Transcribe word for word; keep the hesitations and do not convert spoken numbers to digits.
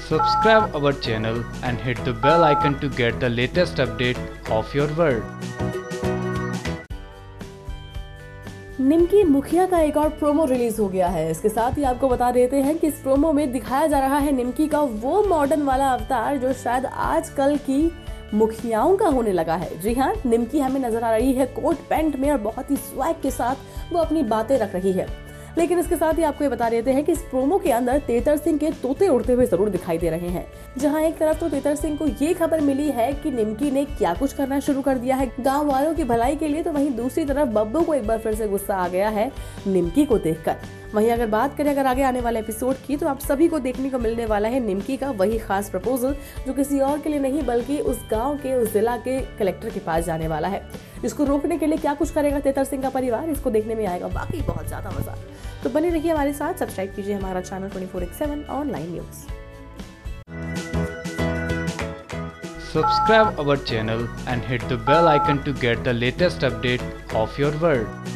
Subscribe our channel and hit the bell icon to get the latest update of your world. निमकी मुखिया का एक और promo release हो गया है। इसके साथ ही आपको बता देते हैं कि इस प्रोमो में दिखाया जा रहा है निमकी का वो मॉडर्न वाला अवतार जो शायद आजकल की मुखियाओं का होने लगा है। जी हाँ, निमकी हमें नजर आ रही है कोट पैंट में और बहुत ही स्वैग के साथ वो अपनी बातें रख रही है। लेकिन इसके साथ ही आपको ये बता देते हैं कि इस प्रोमो के अंदर तेतर सिंह के तोते उड़ते हुए जरूर दिखाई दे रहे हैं। जहां एक तरफ तो तेतर सिंह को ये खबर मिली है कि निमकी ने क्या कुछ करना शुरू कर दिया है गांव वालों की भलाई के लिए, तो वहीं दूसरी तरफ बब्बू को एक बार फिर से गुस्सा आ गया है निमकी को देखकर। वहीं अगर बात करें अगर आगे आने वाले एपिसोड की, तो आप सभी को देखने को मिलने वाला है निमकी का वही खास प्रपोजल जो किसी और के लिए नहीं बल्कि उस गांव के उस जिला के कलेक्टर के पास जाने वाला है। इसको रोकने के लिए क्या कुछ करेगा तेतर सिंह का परिवार, इसको देखने में आएगा वाकई बहुत ज्यादा मजा। तो बने रहिए हमारे साथ, सब्सक्राइब कीजिए हमारा channel twenty four by seven online news. Subscribe our channel and hit the bell icon to get the latest update of your world.